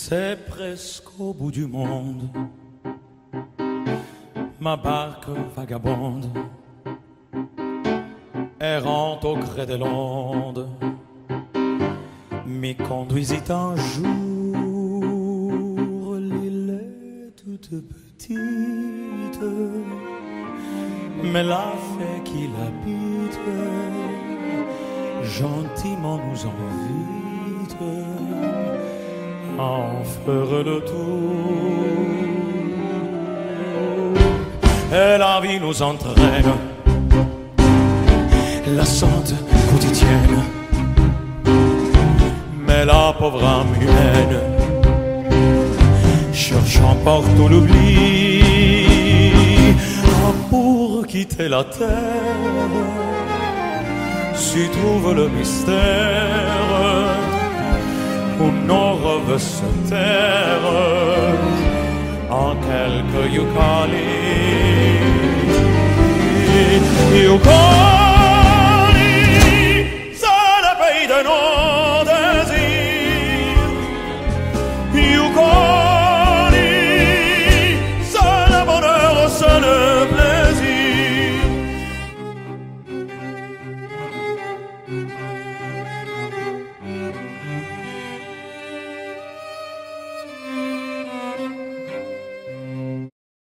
C'est presque au bout du monde, ma barque vagabonde, errante au gré des l'onde, m'y conduisit un jour. L'île est toute petite, mais la fée qui l'habite gentiment nous invite à en faire le tour. Et la vie nous entraîne, la lassante quotidienne, mais la pauvre âme humaine, cherchant partout l'oubli, pour quitter la terre, s'y trouve le mystère où nos rêves se tairent en quelques yucalis.